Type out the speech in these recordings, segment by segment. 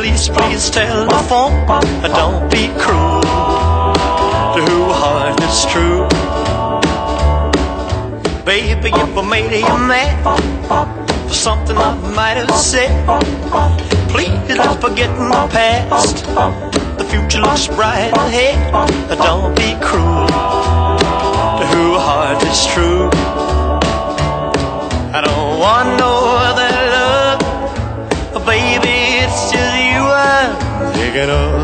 Please, please tell the phone, don't be cruel to who heart is true. Baby, if I made you mad for something I might have said, please let's forget the past. The future looks bright ahead. Don't be cruel to who heart is true. I don't want no other love, baby, it's just you I'm thinking of.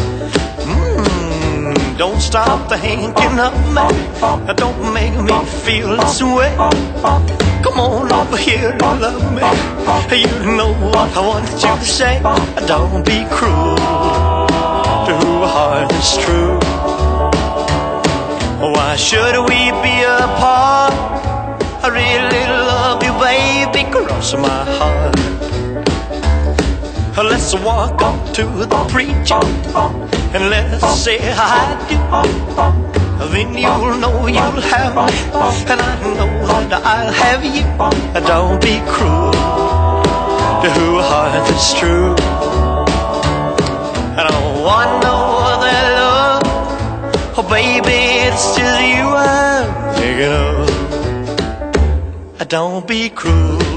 Don't stop thinking of me, don't make me feel this way. Come on over here and love me, you know what I wanted you to say. Don't be cruel to who heart is true. Why should we be apart? I really love you, baby, cross my heart. Let's walk up to the preacher and let's say I do. Then you'll know you'll have me, and I know that I'll have you. Don't be cruel to who heart is true. I don't want no other love, oh baby, it's just you I'm thinking of. Don't be cruel.